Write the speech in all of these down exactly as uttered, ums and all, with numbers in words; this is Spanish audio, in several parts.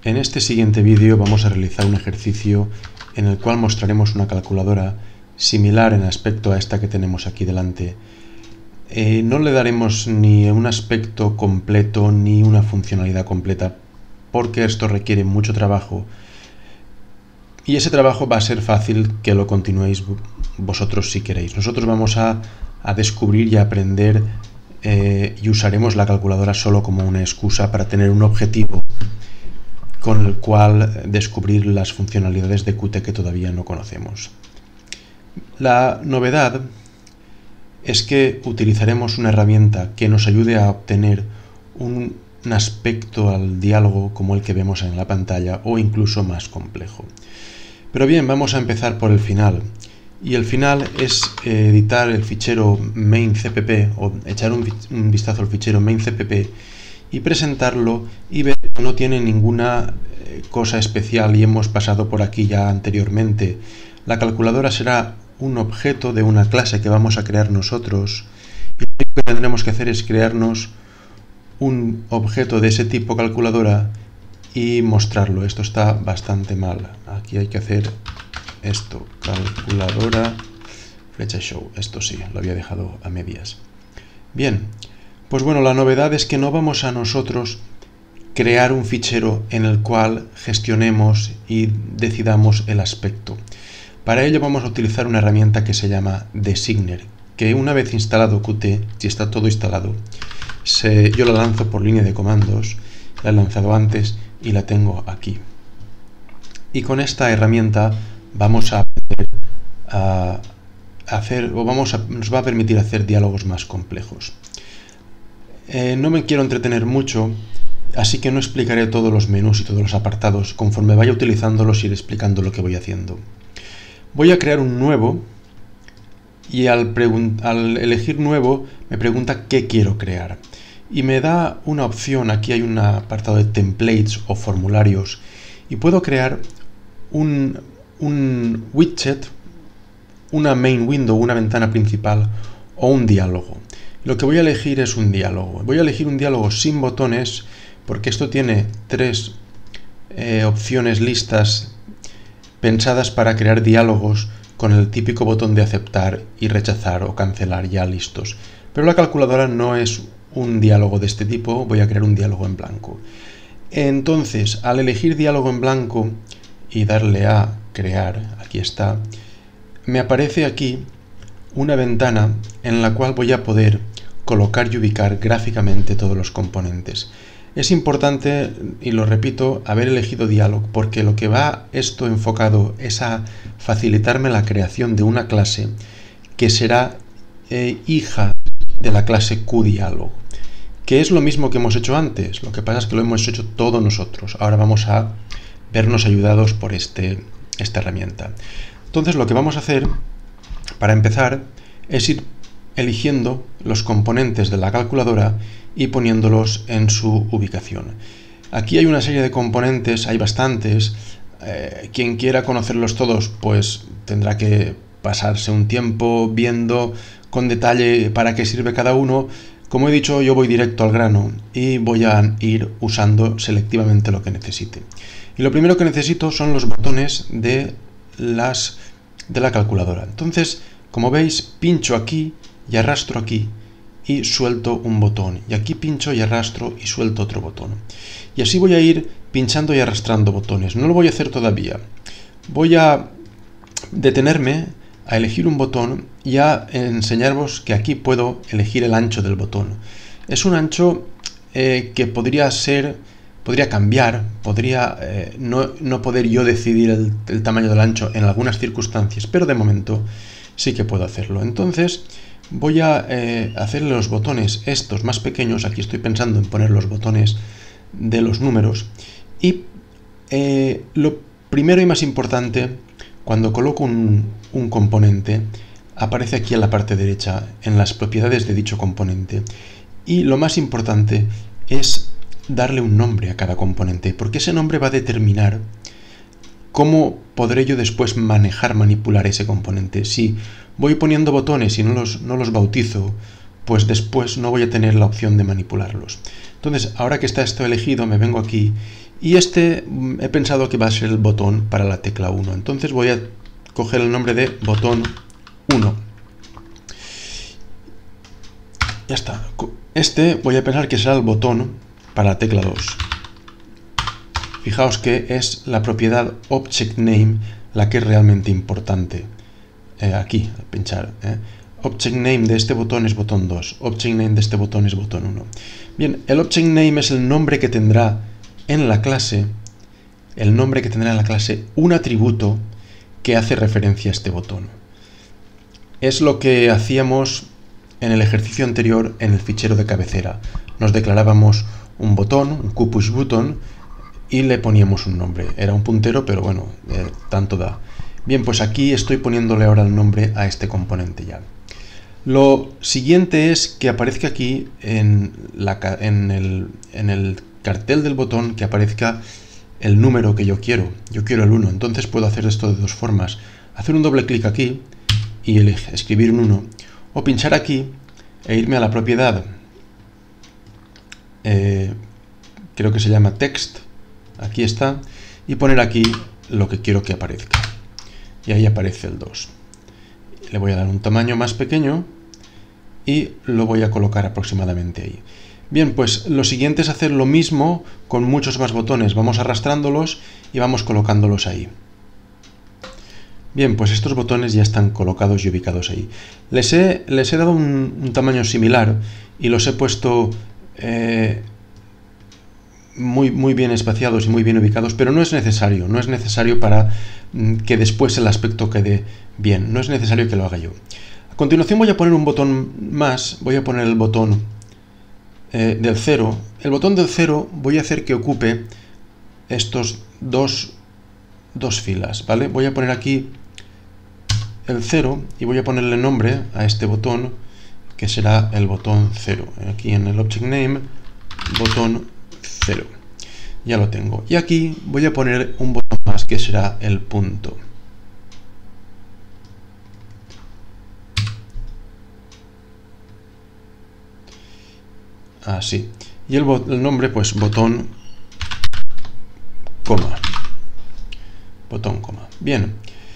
En este siguiente vídeo vamos a realizar un ejercicio en el cual mostraremos una calculadora similar en aspecto a esta que tenemos aquí delante. Eh, no le daremos ni un aspecto completo ni una funcionalidad completa, porque esto requiere mucho trabajo y ese trabajo va a ser fácil que lo continuéis vosotros si queréis. Nosotros vamos a, a descubrir y a aprender eh, y usaremos la calculadora solo como una excusa para tener un objetivo con el cual descubrir las funcionalidades de Qt que todavía no conocemos. La novedad es que utilizaremos una herramienta que nos ayude a obtener un, un aspecto al diálogo como el que vemos en la pantalla o incluso más complejo. Pero bien, vamos a empezar por el final. Y el final es editar el fichero main.cpp o echar un, un vistazo al fichero main.cpp y presentarlo y ver que no tiene ninguna cosa especial y hemos pasado por aquí ya anteriormente. La calculadora será un objeto de una clase que vamos a crear nosotros y lo único que tendremos que hacer es crearnos un objeto de ese tipo calculadora y mostrarlo. Esto está bastante mal. Aquí hay que hacer esto, calculadora flecha show. Esto sí, lo había dejado a medias. Bien, pues bueno, la novedad es que no vamos a nosotros crear un fichero en el cual gestionemos y decidamos el aspecto. Para ello vamos a utilizar una herramienta que se llama Designer, que una vez instalado Qt, si está todo instalado, se, yo la lanzo por línea de comandos, la he lanzado antes y la tengo aquí. Y con esta herramienta vamos a aprender a hacer, o vamos a, nos va a permitir hacer diálogos más complejos. Eh, no me quiero entretener mucho, así que no explicaré todos los menús y todos los apartados. Conforme vaya utilizándolos iré explicando lo que voy haciendo. Voy a crear un nuevo y al, al elegir nuevo me pregunta qué quiero crear. Y me da una opción, aquí hay un apartado de templates o formularios y puedo crear un, un widget, una main window, una ventana principal o un diálogo. Lo que voy a elegir es un diálogo. Voy a elegir un diálogo sin botones porque esto tiene tres eh, opciones listas pensadas para crear diálogos con el típico botón de aceptar y rechazar o cancelar ya listos. Pero la calculadora no es un diálogo de este tipo, voy a crear un diálogo en blanco. Entonces, al elegir diálogo en blanco y darle a crear, aquí está, me aparece aquí una ventana en la cual voy a poder colocar y ubicar gráficamente todos los componentes. Es importante, y lo repito, haber elegido diálogo, porque lo que va esto enfocado es a facilitarme la creación de una clase que será eh, hija de la clase QDialog, que es lo mismo que hemos hecho antes, lo que pasa es que lo hemos hecho todos nosotros. Ahora vamos a vernos ayudados por este, esta herramienta. Entonces lo que vamos a hacer, para empezar, es ir eligiendo los componentes de la calculadora y poniéndolos en su ubicación. Aquí hay una serie de componentes, hay bastantes. Eh, quien quiera conocerlos todos, pues tendrá que pasarse un tiempo viendo con detalle para qué sirve cada uno. Como he dicho, yo voy directo al grano y voy a ir usando selectivamente lo que necesite. Y lo primero que necesito son los botones de, las, de la calculadora. Entonces, como veis, pincho aquí y arrastro aquí y suelto un botón. Y aquí pincho y arrastro y suelto otro botón. Y así voy a ir pinchando y arrastrando botones. No lo voy a hacer todavía. Voy a detenerme a elegir un botón y a enseñaros que aquí puedo elegir el ancho del botón. Es un ancho eh, que podría ser, podría cambiar, podría eh, no, no poder yo decidir el, el tamaño del ancho en algunas circunstancias, pero de momento sí que puedo hacerlo. Entonces voy a eh, hacer los botones estos más pequeños. Aquí estoy pensando en poner los botones de los números y eh, lo primero y más importante, cuando coloco un, un componente, aparece aquí en la parte derecha en las propiedades de dicho componente, y lo más importante es darle un nombre a cada componente, porque ese nombre va a determinar cómo podré yo después manejar, manipular ese componente. Si voy poniendo botones y no los, no los bautizo, pues después no voy a tener la opción de manipularlos. Entonces, ahora que está esto elegido, me vengo aquí Y este he pensado que va a ser el botón para la tecla uno. Entonces voy a coger el nombre de botón uno. Ya está. Este voy a pensar que será el botón para la tecla dos. Fijaos que es la propiedad Object Name la que es realmente importante. Eh, aquí, al pinchar. Eh. Object Name de este botón es botón dos. Object Name de este botón es botón uno. Bien, el Object Name es el nombre que tendrá en la clase, el nombre que tendrá en la clase un atributo que hace referencia a este botón. Es lo que hacíamos en el ejercicio anterior en el fichero de cabecera. Nos declarábamos un botón, un QPush button, y le poníamos un nombre. Era un puntero, pero bueno, eh, tanto da. Bien, pues aquí estoy poniéndole ahora el nombre a este componente ya. Lo siguiente es que aparezca aquí en, la, en, el, en el cartel del botón, que aparezca el número que yo quiero. Yo quiero el uno, entonces puedo hacer esto de dos formas. Hacer un doble clic aquí y escribir un uno, o pinchar aquí e irme a la propiedad, eh, creo que se llama text, aquí está, y poner aquí lo que quiero que aparezca. Y ahí aparece el dos. Le voy a dar un tamaño más pequeño y lo voy a colocar aproximadamente ahí. Bien, pues lo siguiente es hacer lo mismo con muchos más botones. Vamos arrastrándolos y vamos colocándolos ahí. Bien, pues estos botones ya están colocados y ubicados ahí. Les he, les he dado un, un tamaño similar y los he puesto eh, muy, muy bien espaciados y muy bien ubicados, pero no es necesario. No es necesario para mm, que después el aspecto quede bien. No es necesario que lo haga yo. A continuación voy a poner un botón más. Voy a poner el botón eh, del cero. El botón del cero voy a hacer que ocupe estos dos, dos filas, ¿vale? Voy a poner aquí el cero y voy a ponerle nombre a este botón, que será el botón cero. Aquí en el Object Name, botón cero. Ya lo tengo. Y aquí voy a poner un botón más, que será el punto. Así. Y el, el nombre, pues botón, coma. Botón, coma. Bien.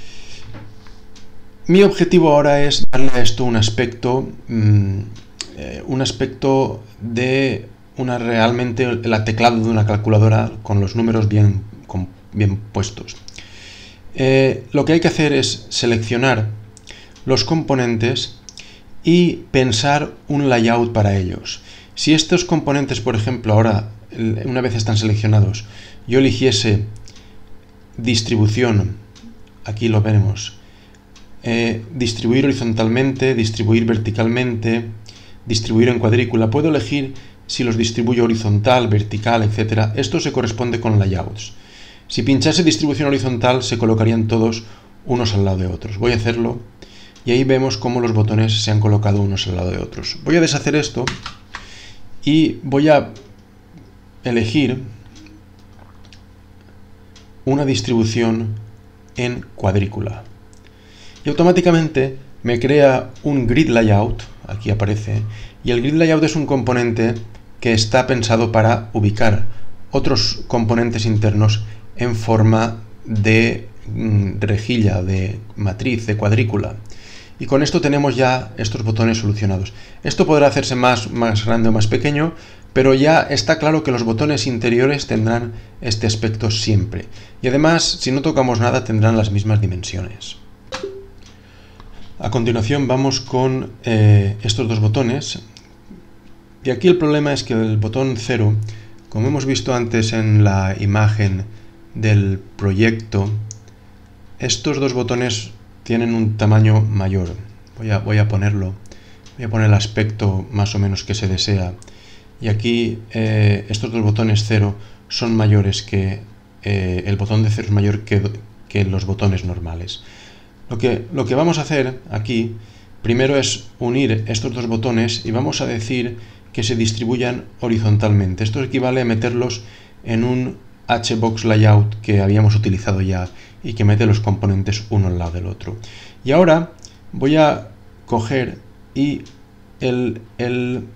Mi objetivo ahora es darle a esto un aspecto, mmm, eh, un aspecto de una realmente el teclado de una calculadora con los números bien, con, bien puestos. Eh, lo que hay que hacer es seleccionar los componentes y pensar un layout para ellos. Si estos componentes, por ejemplo, ahora, una vez están seleccionados, yo eligiese distribución, aquí lo veremos, eh, distribuir horizontalmente, distribuir verticalmente, distribuir en cuadrícula, puedo elegir si los distribuyo horizontal, vertical, etcétera. Esto se corresponde con layouts. Si pinchase distribución horizontal, se colocarían todos unos al lado de otros. Voy a hacerlo y ahí vemos cómo los botones se han colocado unos al lado de otros. Voy a deshacer esto y voy a elegir una distribución en cuadrícula. Y automáticamente me crea un grid layout, aquí aparece, y el grid layout es un componente que está pensado para ubicar otros componentes internos en forma de mm, rejilla, de matriz, de cuadrícula. Y con esto tenemos ya estos botones solucionados. Esto podrá hacerse más, más grande o más pequeño, pero ya está claro que los botones interiores tendrán este aspecto siempre. Y además, si no tocamos nada, tendrán las mismas dimensiones. A continuación vamos con eh, estos dos botones. Y aquí el problema es que el botón cero, como hemos visto antes en la imagen del proyecto, estos dos botones tienen un tamaño mayor. Voy a, voy a ponerlo, voy a poner el aspecto más o menos que se desea. Y aquí eh, estos dos botones cero son mayores que, eh, el botón de cero es mayor que, que los botones normales. Lo que, lo que vamos a hacer aquí, primero es unir estos dos botones y vamos a decir que se distribuyan horizontalmente. Esto equivale a meterlos en un H-Box Layout que habíamos utilizado ya y que mete los componentes uno al lado del otro. Y ahora voy a coger y el, el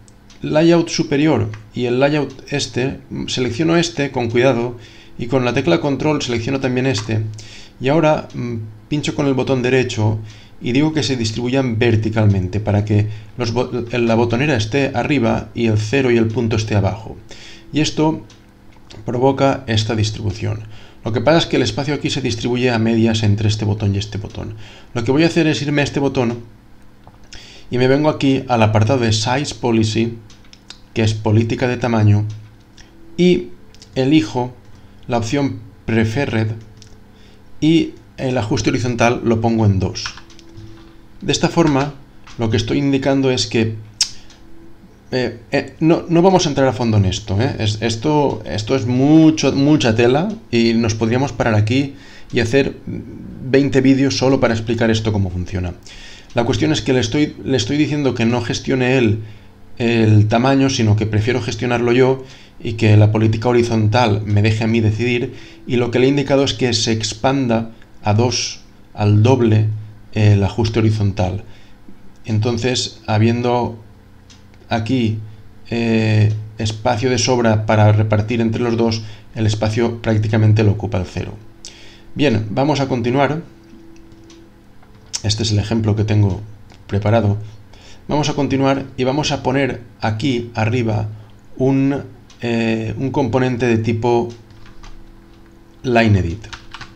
layout superior y el layout este, selecciono este con cuidado y con la tecla control selecciono también este y ahora mmm, pincho con el botón derecho y digo que se distribuyan verticalmente para que los, la botonera esté arriba y el cero y el punto esté abajo. Y esto provoca esta distribución. Lo que pasa es que el espacio aquí se distribuye a medias entre este botón y este botón. Lo que voy a hacer es irme a este botón y me vengo aquí al apartado de Size Policy, que es política de tamaño, y elijo la opción Preferred y el ajuste horizontal lo pongo en dos. De esta forma, lo que estoy indicando es que eh, eh, no, no vamos a entrar a fondo en esto. ¿eh? Es, esto, esto es mucho, mucha tela y nos podríamos parar aquí y hacer veinte vídeos solo para explicar esto cómo funciona. La cuestión es que le estoy, le estoy diciendo que no gestione él el tamaño, sino que prefiero gestionarlo yo y que la política horizontal me deje a mí decidir, y lo que le he indicado es que se expanda a dos, al doble, el ajuste horizontal. Entonces, habiendo aquí eh, espacio de sobra para repartir entre los dos, el espacio prácticamente lo ocupa el cero. Bien, vamos a continuar. Este es el ejemplo que tengo preparado. Vamos a continuar y vamos a poner aquí arriba un, eh, un componente de tipo LineEdit.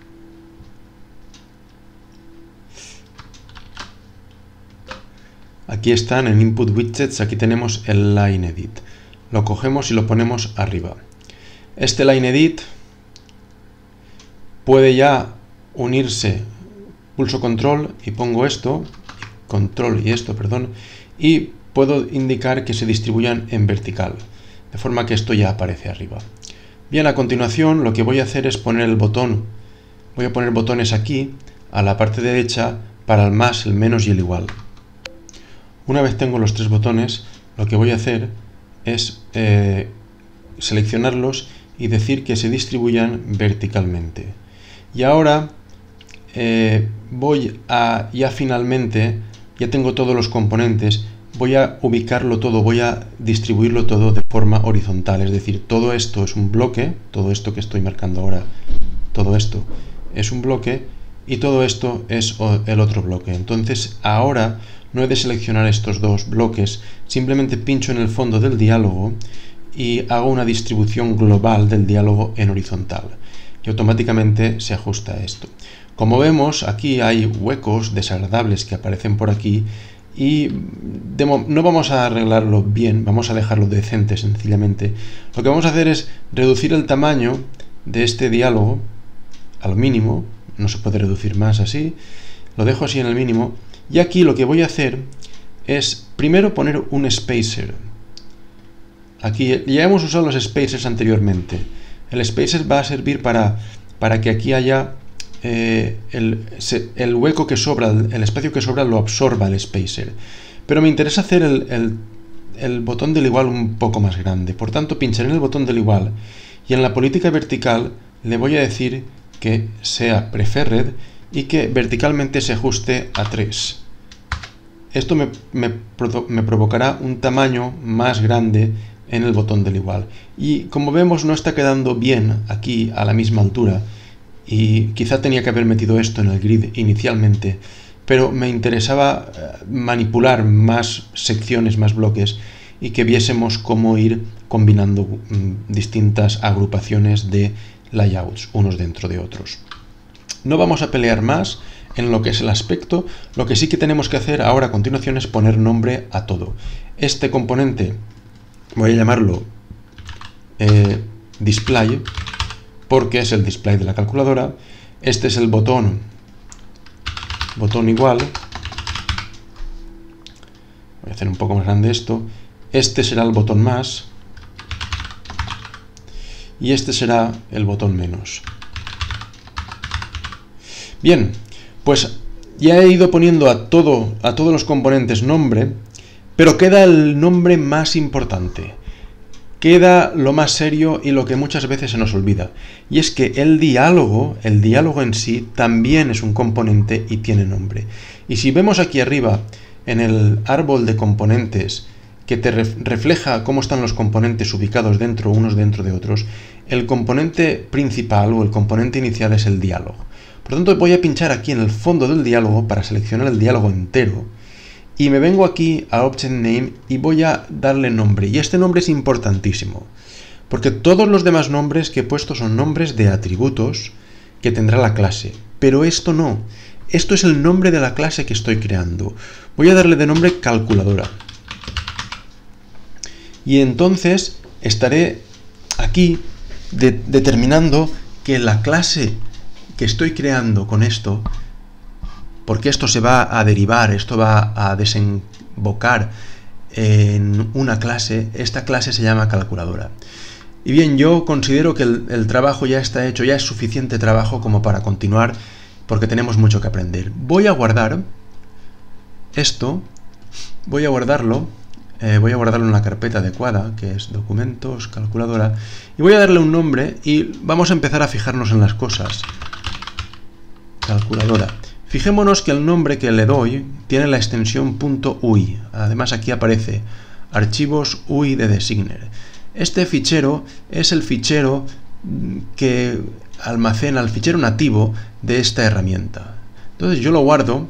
Aquí están en Input Widgets, aquí tenemos el LineEdit. Lo cogemos y lo ponemos arriba. Este LineEdit puede ya unirse, pulso control y pongo esto, control y esto, perdón, y puedo indicar que se distribuyan en vertical, de forma que esto ya aparece arriba. Bien, a continuación lo que voy a hacer es poner el botón, voy a poner botones aquí, a la parte derecha, para el más, el menos y el igual. Una vez tengo los tres botones, lo que voy a hacer es eh, seleccionarlos y decir que se distribuyan verticalmente. Y ahora eh, voy a, ya finalmente, ya tengo todos los componentes, voy a ubicarlo todo, voy a distribuirlo todo de forma horizontal. Es decir, todo esto es un bloque, todo esto que estoy marcando ahora, todo esto es un bloque y todo esto es el otro bloque. Entonces ahora no he de seleccionar estos dos bloques, simplemente pincho en el fondo del diálogo y hago una distribución global del diálogo en horizontal. Y automáticamente se ajusta a esto. Como vemos, aquí hay huecos desagradables que aparecen por aquí y no vamos a arreglarlo bien, vamos a dejarlo decente sencillamente. Lo que vamos a hacer es reducir el tamaño de este diálogo al mínimo, no se puede reducir más así, lo dejo así en el mínimo. Y aquí lo que voy a hacer es primero poner un spacer. Aquí ya hemos usado los spacers anteriormente. El spacer va a servir para, para que aquí haya eh, el, se, el hueco que sobra, el, el espacio que sobra lo absorba el spacer. Pero me interesa hacer el, el, el botón del igual un poco más grande. Por tanto, pincharé en el botón del igual y en la política vertical le voy a decir que sea Preferred y que verticalmente se ajuste a tres. Esto me, me, me provocará un tamaño más grande en el botón del igual. Y como vemos no está quedando bien aquí a la misma altura y quizá tenía que haber metido esto en el grid inicialmente, pero me interesaba manipular más secciones, más bloques y que viésemos cómo ir combinando mmm, distintas agrupaciones de layouts unos dentro de otros. No vamos a pelear más en lo que es el aspecto. Lo que sí que tenemos que hacer ahora a continuación es poner nombre a todo. Este componente voy a llamarlo eh, display, porque es el display de la calculadora. Este es el botón, botón igual. Voy a hacer un poco más grande esto. Este será el botón más y este será el botón menos. Bien, pues ya he ido poniendo a, todo, a todos los componentes nombre, pero queda el nombre más importante. Queda lo más serio y lo que muchas veces se nos olvida. Y es que el diálogo, el diálogo en sí, también es un componente y tiene nombre. Y si vemos aquí arriba, en el árbol de componentes, que te refleja cómo están los componentes ubicados dentro, unos dentro de otros, el componente principal o el componente inicial es el diálogo. Por lo tanto, voy a pinchar aquí en el fondo del diálogo para seleccionar el diálogo entero y me vengo aquí a Object Name y voy a darle nombre. Y este nombre es importantísimo, porque todos los demás nombres que he puesto son nombres de atributos que tendrá la clase, pero esto no. Esto es el nombre de la clase que estoy creando. Voy a darle de nombre calculadora. Y entonces estaré aquí de, determinando que la clase que estoy creando con esto, porque esto se va a derivar, esto va a desembocar en una clase, esta clase se llama calculadora. Y bien, yo considero que el, el trabajo ya está hecho, ya es suficiente trabajo como para continuar, porque tenemos mucho que aprender. Voy a guardar esto, voy a guardarlo. Eh, voy a guardarlo en la carpeta adecuada, que es documentos, calculadora, y voy a darle un nombre y vamos a empezar a fijarnos en las cosas. Calculadora. Fijémonos que el nombre que le doy tiene la extensión .ui. Además aquí aparece archivos U I de Designer. Este fichero es el fichero que almacena, el fichero nativo de esta herramienta. Entonces yo lo guardo.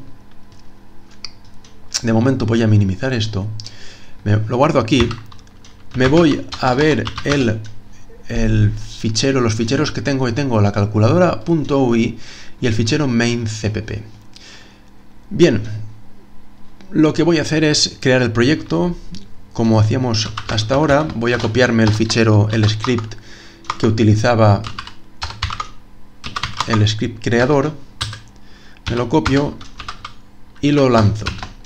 De momento voy a minimizar esto. Me, lo guardo aquí, me voy a ver el, el fichero, los ficheros que tengo, y tengo la calculadora.ui y el fichero main.cpp. Bien, lo que voy a hacer es crear el proyecto, como hacíamos hasta ahora. Voy a copiarme el fichero, el script que utilizaba el script creador, me lo copio y lo lanzo.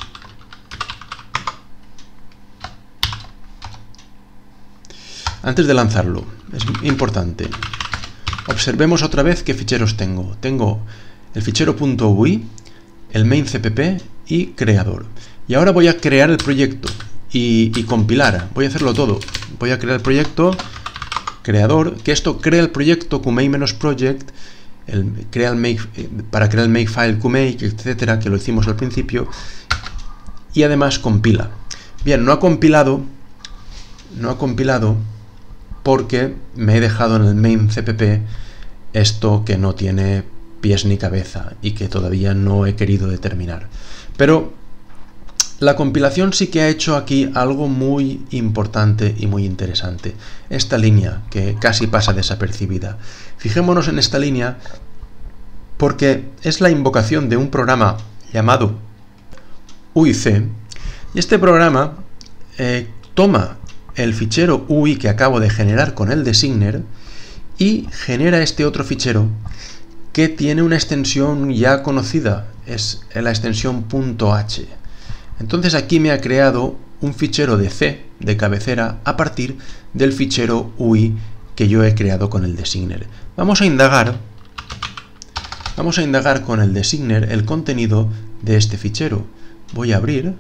Antes de lanzarlo, es importante, observemos otra vez qué ficheros tengo. Tengo el fichero .ui, el main.cpp y creador. Y ahora voy a crear el proyecto y, y compilar. Voy a hacerlo todo. Voy a crear el proyecto, creador, que esto crea el proyecto qmake-project, el, crea el make, para crear el makefile qmake, etcétera, que lo hicimos al principio, y además compila. Bien, no ha compilado, no ha compilado, porque me he dejado en el main.cpp esto que no tiene pies ni cabeza y que todavía no he querido determinar. Pero la compilación sí que ha hecho aquí algo muy importante y muy interesante. Esta línea que casi pasa desapercibida. Fijémonos en esta línea porque es la invocación de un programa llamado U I C, y este programa eh, toma el fichero U I que acabo de generar con el designer y genera este otro fichero que tiene una extensión ya conocida, es la extensión .h. Entonces aquí me ha creado un fichero de C, de cabecera, a partir del fichero U I que yo he creado con el designer. Vamos a indagar, vamos a indagar con el designer el contenido de este fichero. Voy a abrir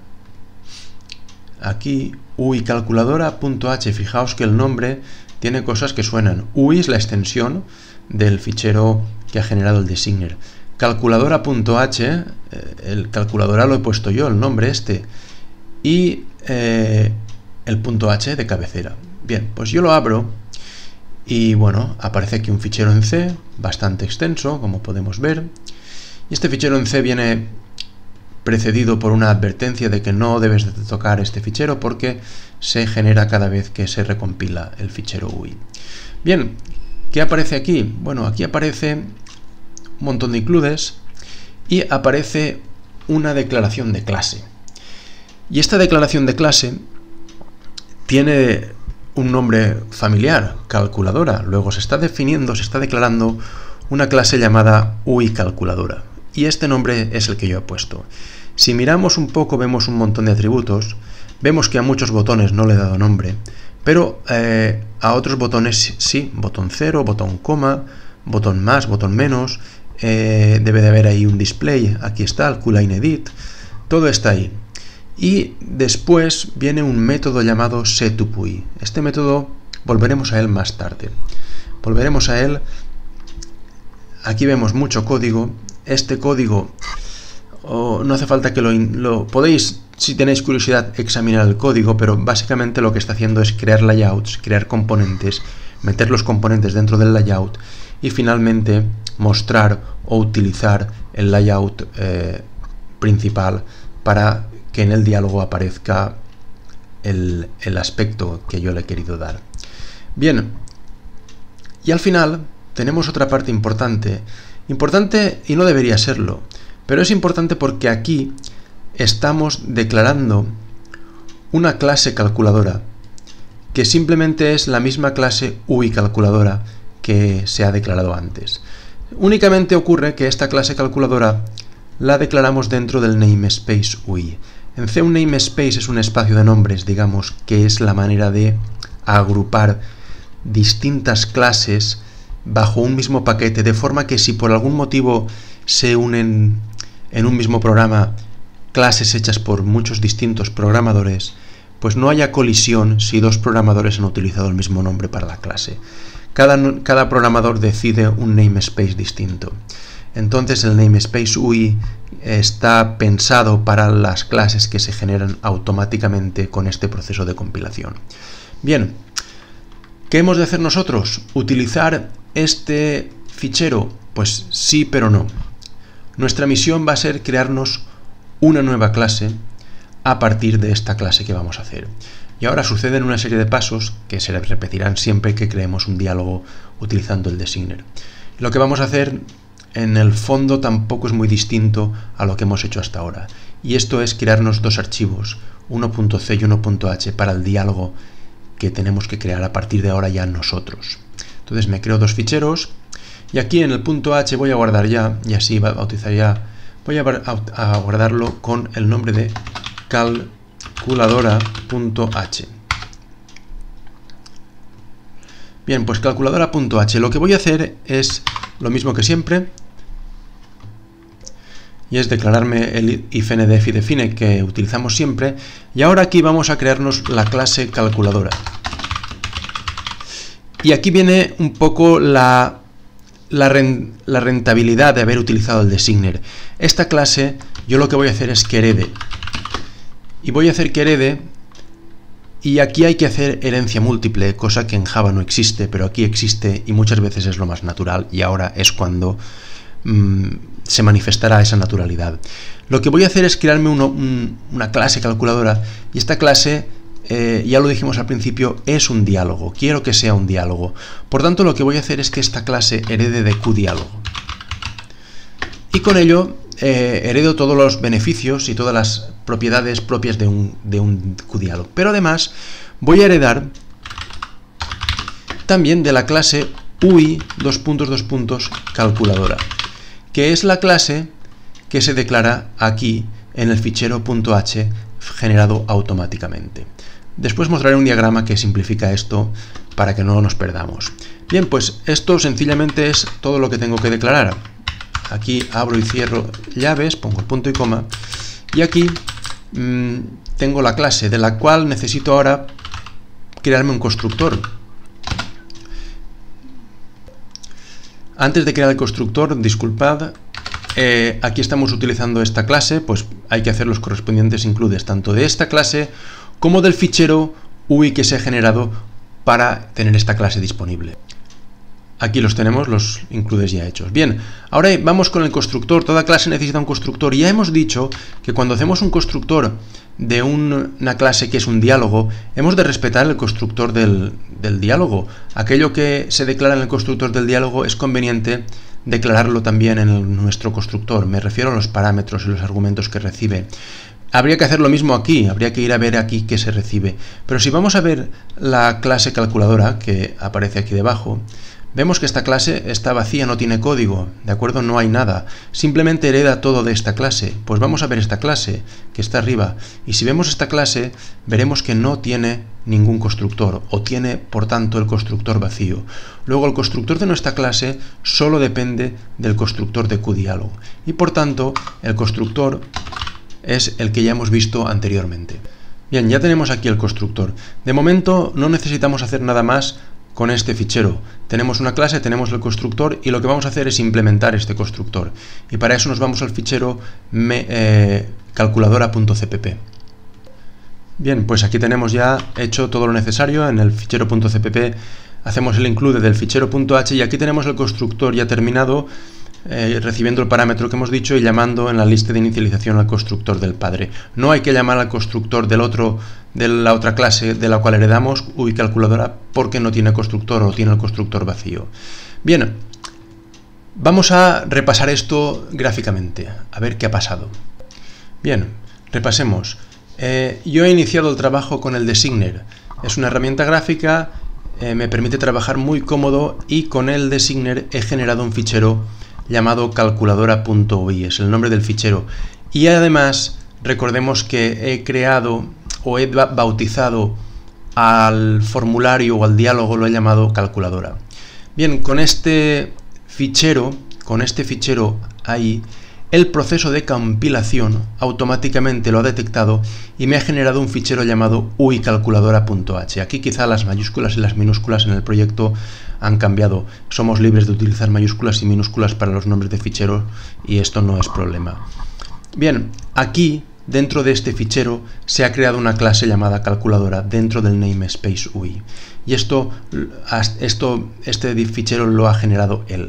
aquí U I calculadora.h. Fijaos que el nombre tiene cosas que suenan. U I es la extensión del fichero que ha generado el designer. Calculadora.h, el calculadora lo he puesto yo, el nombre este, y eh, el .h de cabecera. Bien, pues yo lo abro y bueno, aparece aquí un fichero en C, bastante extenso, como podemos ver. Y este fichero en C viene precedido por una advertencia de que no debes de tocar este fichero porque se genera cada vez que se recompila el fichero U I. Bien, ¿qué aparece aquí? Bueno, aquí aparece un montón de includes y aparece una declaración de clase. Y esta declaración de clase tiene un nombre familiar, calculadora. Luego se está definiendo, se está declarando una clase llamada U I calculadora. Y este nombre es el que yo he puesto. Si miramos un poco, vemos un montón de atributos. Vemos que a muchos botones no le he dado nombre, pero eh, a otros botones sí. Botón cero, botón coma, botón más, botón menos. Eh, debe de haber ahí un display. Aquí está el QLine Edit. Todo está ahí. Y después viene un método llamado setUpUI. Este método volveremos a él más tarde. Volveremos a él. Aquí vemos mucho código. Este código oh, no hace falta que lo, lo podéis si tenéis curiosidad, examinar el código, pero básicamente lo que está haciendo es crear layouts, crear componentes, meter los componentes dentro del layout y finalmente mostrar o utilizar el layout eh, principal para que en el diálogo aparezca el, el aspecto que yo le he querido dar. Bien, y al final tenemos otra parte importante, importante y no debería serlo, pero es importante porque aquí estamos declarando una clase calculadora que simplemente es la misma clase U I calculadora que se ha declarado antes. Únicamente ocurre que esta clase calculadora la declaramos dentro del namespace U I. En C un namespace es un espacio de nombres, digamos, que es la manera de agrupar distintas clases bajo un mismo paquete, de forma que si por algún motivo se unen en un mismo programa clases hechas por muchos distintos programadores, pues no haya colisión si dos programadores han utilizado el mismo nombre para la clase. Cada, cada programador decide un namespace distinto. Entonces el namespace U I está pensado para las clases que se generan automáticamente con este proceso de compilación. Bien, ¿qué hemos de hacer nosotros? ¿Utilizar este fichero? Pues sí, pero no. Nuestra misión va a ser crearnos una nueva clase a partir de esta clase que vamos a hacer. Y ahora suceden una serie de pasos que se repetirán siempre que creemos un diálogo utilizando el designer. Lo que vamos a hacer en el fondo tampoco es muy distinto a lo que hemos hecho hasta ahora. Y esto es crearnos dos archivos, uno punto c y uno punto h, para el diálogo que tenemos que crear a partir de ahora ya nosotros. Entonces me creo dos ficheros y aquí en el punto h voy a guardar ya, y así va a utilizar ya, voy a, a guardarlo con el nombre de calculadora.h. Bien, pues calculadora.h. Lo que voy a hacer es lo mismo que siempre, y es declararme el ifndef y define que utilizamos siempre, y ahora aquí vamos a crearnos la clase calculadora. Y aquí viene un poco la, la, ren, la rentabilidad de haber utilizado el designer. Esta clase yo lo que voy a hacer es que herede. Y voy a hacer que herede, y aquí hay que hacer herencia múltiple, cosa que en Java no existe, pero aquí existe y muchas veces es lo más natural, y ahora es cuando mmm, se manifestará esa naturalidad. Lo que voy a hacer es crearme uno, un, una clase calculadora, y esta clase, eh, ya lo dijimos al principio, es un diálogo. Quiero que sea un diálogo. Por tanto, lo que voy a hacer es que esta clase herede de QDiálogo. Y con ello eh, heredo todos los beneficios y todas las propiedades propias de un, de un QDialog. Pero además voy a heredar también de la clase U I dos puntos dos puntos calculadora, que es la clase que se declara aquí en el fichero .h generado automáticamente. Después mostraré un diagrama que simplifica esto para que no nos perdamos. Bien, pues esto sencillamente es todo lo que tengo que declarar. Aquí abro y cierro llaves, pongo el punto y coma, y aquí mmm, tengo la clase de la cual necesito ahora crearme un constructor. Antes de crear el constructor, disculpad, eh, aquí estamos utilizando esta clase, pues hay que hacer los correspondientes includes tanto de esta clase como del fichero U I que se ha generado para tener esta clase disponible. Aquí los tenemos, los includes ya hechos. Bien, ahora vamos con el constructor. Toda clase necesita un constructor. Y ya hemos dicho que cuando hacemos un constructor de un, una clase que es un diálogo, hemos de respetar el constructor del, del diálogo. Aquello que se declara en el constructor del diálogo es conveniente declararlo también en el, nuestro constructor. Me refiero a los parámetros y los argumentos que recibe. Habría que hacer lo mismo aquí, habría que ir a ver aquí qué se recibe. Pero si vamos a ver la clase calculadora, que aparece aquí debajo, vemos que esta clase está vacía, no tiene código, ¿de acuerdo? No hay nada, simplemente hereda todo de esta clase. Pues vamos a ver esta clase, que está arriba, y si vemos esta clase, veremos que no tiene ningún constructor, o tiene, por tanto, el constructor vacío. Luego, el constructor de nuestra clase solo depende del constructor de QDialog, y por tanto, el constructor es el que ya hemos visto anteriormente. Bien, ya tenemos aquí el constructor. De momento, no necesitamos hacer nada más con este fichero. Tenemos una clase, tenemos el constructor y lo que vamos a hacer es implementar este constructor. Y para eso nos vamos al fichero me, eh, calculadora.cpp. Bien, pues aquí tenemos ya hecho todo lo necesario. En el fichero .cpp hacemos el include del fichero .h y aquí tenemos el constructor ya terminado, eh, recibiendo el parámetro que hemos dicho y llamando en la lista de inicialización al constructor del padre. No hay que llamar al constructor del otro, de la otra clase de la cual heredamos, uiCalculadora, porque no tiene constructor o tiene el constructor vacío. Bien, vamos a repasar esto gráficamente, a ver qué ha pasado. Bien, repasemos. Eh, yo he iniciado el trabajo con el Designer. Es una herramienta gráfica, eh, me permite trabajar muy cómodo y con el Designer he generado un fichero llamado calculadora.ui, es el nombre del fichero. Y además, recordemos que he creado o he bautizado al formulario o al diálogo, lo he llamado calculadora. Bien, con este fichero, con este fichero ahí, el proceso de compilación automáticamente lo ha detectado y me ha generado un fichero llamado uiCalculadora.h. Aquí quizá las mayúsculas y las minúsculas en el proyecto han cambiado. Somos libres de utilizar mayúsculas y minúsculas para los nombres de ficheros y esto no es problema. Bien, aquí dentro de este fichero se ha creado una clase llamada calculadora dentro del namespace U I. Y esto, esto, este fichero lo ha generado él.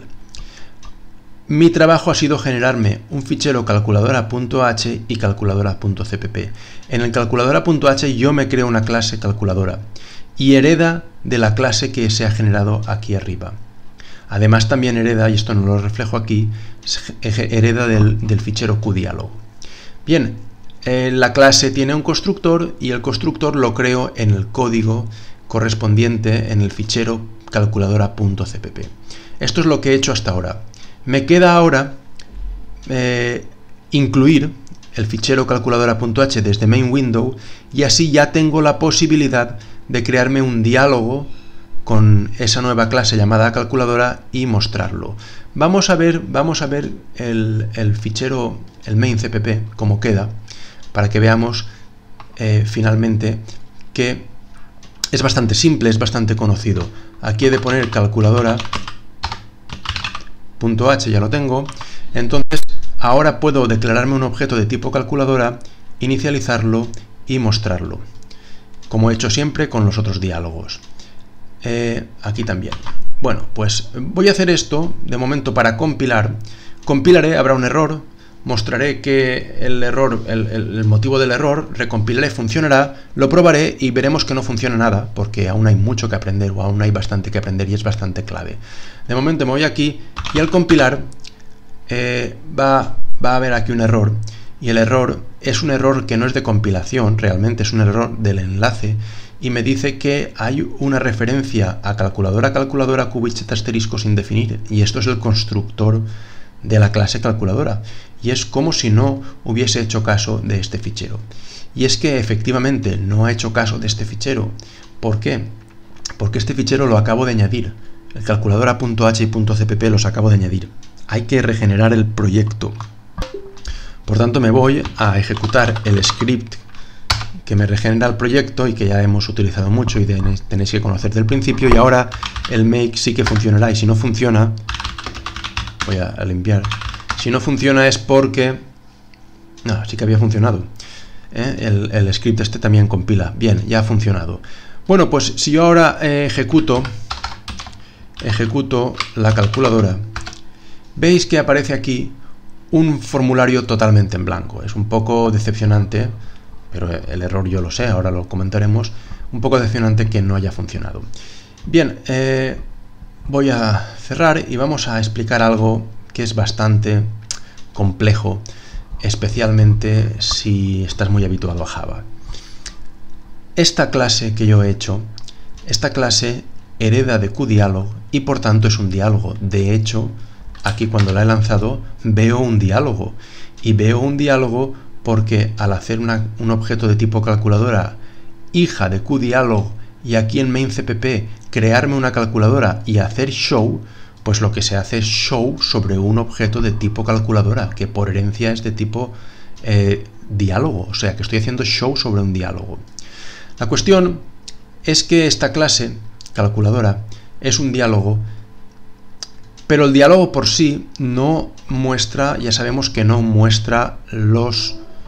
Mi trabajo ha sido generarme un fichero calculadora.h y calculadora.cpp. En el calculadora.h yo me creo una clase calculadora y hereda de la clase que se ha generado aquí arriba. Además también hereda, y esto no lo reflejo aquí, hereda del, del fichero QDialog. Bien, eh, la clase tiene un constructor y el constructor lo creo en el código correspondiente en el fichero calculadora.cpp. Esto es lo que he hecho hasta ahora. Me queda ahora eh, incluir el fichero calculadora.h desde main window y así ya tengo la posibilidad de crearme un diálogo con esa nueva clase llamada calculadora y mostrarlo. Vamos a ver, vamos a ver el, el fichero, el main cpp, cómo queda, para que veamos eh, finalmente que es bastante simple, es bastante conocido. Aquí he de poner calculadora. .h ya lo tengo, entonces ahora puedo declararme un objeto de tipo calculadora, inicializarlo y mostrarlo, como he hecho siempre con los otros diálogos. Eh, aquí también. Bueno, pues voy a hacer esto de momento para compilar. Compilaré, habrá un error, mostraré que el error, el, el motivo del error, recompilaré, funcionará, lo probaré y veremos que no funciona nada, porque aún hay mucho que aprender o aún hay bastante que aprender y es bastante clave. De momento me voy aquí y al compilar eh, va, va a haber aquí un error y el error es un error que no es de compilación, realmente es un error del enlace y me dice que hay una referencia a calculadora calculadora qubits asterisco sin definir y esto es el constructor de la clase calculadora y es como si no hubiese hecho caso de este fichero. Y es que efectivamente no ha hecho caso de este fichero. ¿Por qué? Porque este fichero lo acabo de añadir. El calculadora.h y .cpp los acabo de añadir. Hay que regenerar el proyecto. Por tanto me voy a ejecutar el script que me regenera el proyecto y que ya hemos utilizado mucho y tenéis que conocer del principio y ahora el make sí que funcionará y si no funciona, voy a limpiar, si no funciona es porque no, sí que había funcionado, ¿eh? el, el script este también compila, bien, ya ha funcionado. Bueno, pues si yo ahora eh, ejecuto ejecuto la calculadora, veis que aparece aquí un formulario totalmente en blanco. Es un poco decepcionante, pero el error yo lo sé, ahora lo comentaremos, un poco decepcionante que no haya funcionado. Bien, eh, voy a cerrar y vamos a explicar algo que es bastante complejo, especialmente si estás muy habituado a Java. Esta clase que yo he hecho, esta clase hereda de QDialog y por tanto es un diálogo. De hecho, aquí cuando la he lanzado veo un diálogo y veo un diálogo porque al hacer una, un objeto de tipo calculadora hija de QDialog y aquí en main.cpp crearme una calculadora y hacer show, pues lo que se hace es show sobre un objeto de tipo calculadora, que por herencia es de tipo eh, diálogo, o sea que estoy haciendo show sobre un diálogo. La cuestión es que esta clase, calculadora, es un diálogo, pero el diálogo por sí no muestra, ya sabemos que no muestra los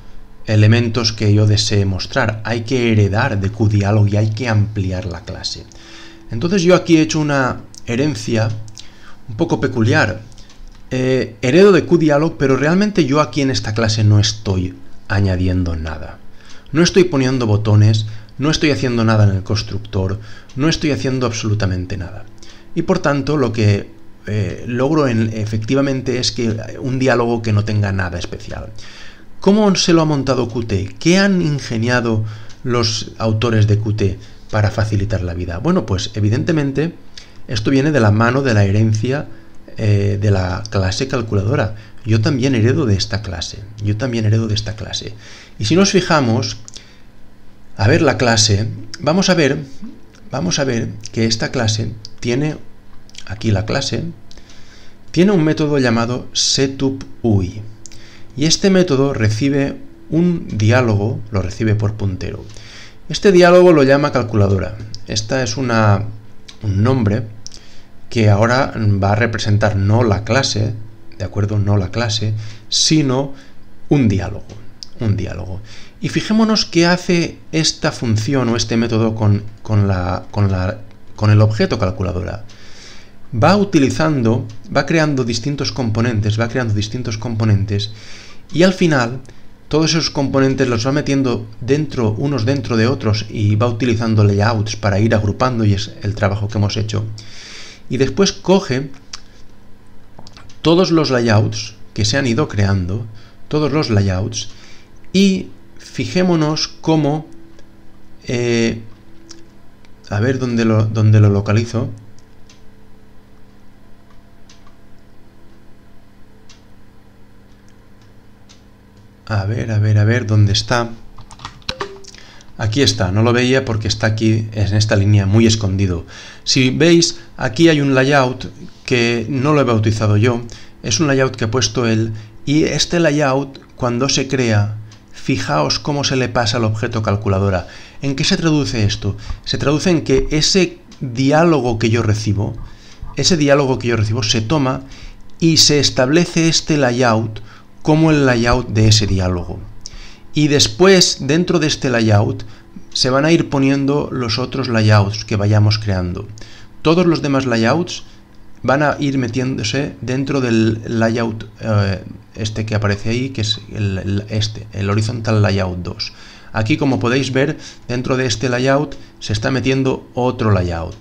elementos que yo desee mostrar. Hay que heredar de QDialog y hay que ampliar la clase. Entonces yo aquí he hecho una herencia un poco peculiar. Eh, heredo de QDialog, pero realmente yo aquí en esta clase no estoy añadiendo nada. No estoy poniendo botones, no estoy haciendo nada en el constructor, no estoy haciendo absolutamente nada. Y por tanto lo que eh, logro en, efectivamente es que un diálogo que no tenga nada especial. ¿Cómo se lo ha montado Qt? ¿Qué han ingeniado los autores de Qt para facilitar la vida? Bueno, pues evidentemente esto viene de la mano de la herencia eh, de la clase calculadora. Yo también heredo de esta clase. Yo también heredo de esta clase. Y si nos fijamos, a ver la clase, vamos a ver, vamos a ver que esta clase tiene, aquí la clase, tiene un método llamado setupUI. Y este método recibe un diálogo, lo recibe por puntero. Este diálogo lo llama calculadora. Esta es una, un nombre que ahora va a representar no la clase, ¿de acuerdo? No la clase, sino un diálogo. Un diálogo. Y fijémonos qué hace esta función o este método con, con, la, con, la, con el objeto calculadora. Va utilizando, va creando distintos componentes, va creando distintos componentes y al final todos esos componentes los va metiendo dentro, unos dentro de otros y va utilizando layouts para ir agrupando y es el trabajo que hemos hecho. Y después coge todos los layouts que se han ido creando, todos los layouts, y fijémonos cómo, eh, a ver dónde lo, dónde lo localizo. A ver, a ver, a ver, ¿dónde está? Aquí está, no lo veía porque está aquí en esta línea muy escondido. Si veis, aquí hay un layout que no lo he bautizado yo, es un layout que he puesto él, y este layout, cuando se crea, fijaos cómo se le pasa al objeto calculadora. ¿En qué se traduce esto? Se traduce en que ese diálogo que yo recibo, ese diálogo que yo recibo se toma y se establece este layout como el layout de ese diálogo. Y después, dentro de este layout, se van a ir poniendo los otros layouts que vayamos creando. Todos los demás layouts van a ir metiéndose dentro del layout eh, este que aparece ahí, que es el, el, este, el Horizontal Layout dos. Aquí, como podéis ver, dentro de este layout se está metiendo otro layout.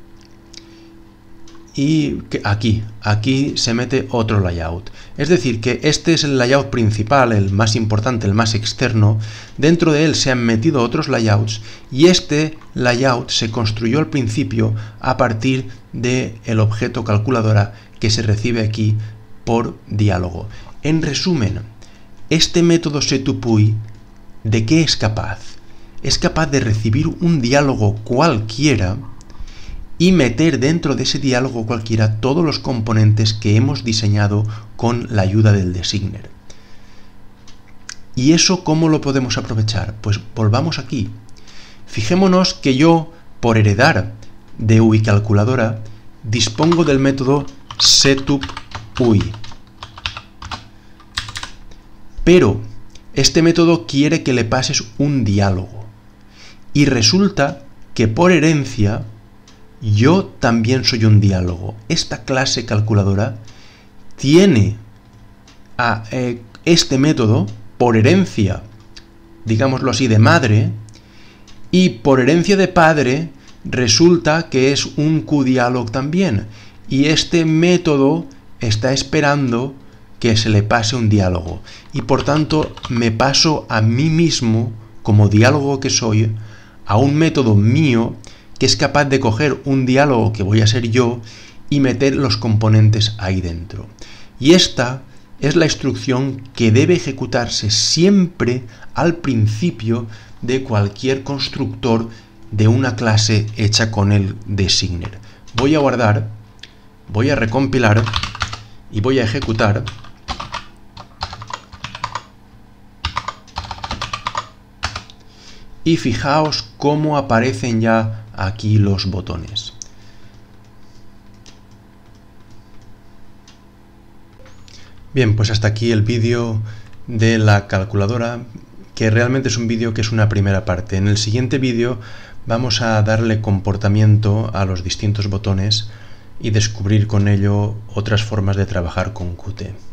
Y que aquí, aquí se mete otro layout. Es decir, que este es el layout principal, el más importante, el más externo. Dentro de él se han metido otros layouts y este layout se construyó al principio a partir del objeto calculadora que se recibe aquí por diálogo. En resumen, este método setupUI, ¿de qué es capaz? Es capaz de recibir un diálogo cualquiera y meter dentro de ese diálogo cualquiera todos los componentes que hemos diseñado con la ayuda del designer. ¿Y eso cómo lo podemos aprovechar? Pues volvamos aquí. Fijémonos que yo, por heredar de UI calculadora, dispongo del método setupUI. Pero este método quiere que le pases un diálogo. Y resulta que por herencia yo también soy un diálogo. Esta clase calculadora tiene a eh, este método por herencia, digámoslo así, de madre, y por herencia de padre resulta que es un QDialog también. Y este método está esperando que se le pase un diálogo. Y por tanto me paso a mí mismo, como diálogo que soy, a un método mío que es capaz de coger un diálogo que voy a ser yo y meter los componentes ahí dentro. Y esta es la instrucción que debe ejecutarse siempre al principio de cualquier constructor de una clase hecha con el designer. Voy a guardar, voy a recompilar y voy a ejecutar. Y fijaos cómo aparecen ya aquí los botones. Bien, pues hasta aquí el vídeo de la calculadora que realmente es un vídeo que es una primera parte. En el siguiente vídeo vamos a darle comportamiento a los distintos botones y descubrir con ello otras formas de trabajar con Qt.